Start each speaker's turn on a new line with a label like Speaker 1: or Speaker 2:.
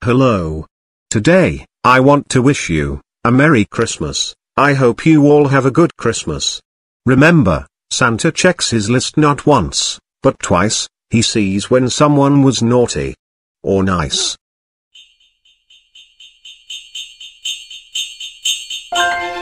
Speaker 1: Hello. Today, I want to wish you a Merry Christmas. I hope you all have a good Christmas. Remember, Santa checks his list not once, but twice. He sees when someone was naughty or nice.